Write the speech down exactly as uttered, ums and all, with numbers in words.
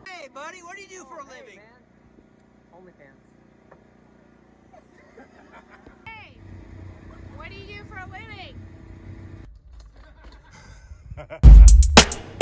Hey, buddy, what do you do for a living? OnlyFans. Hey, what do you do for a living?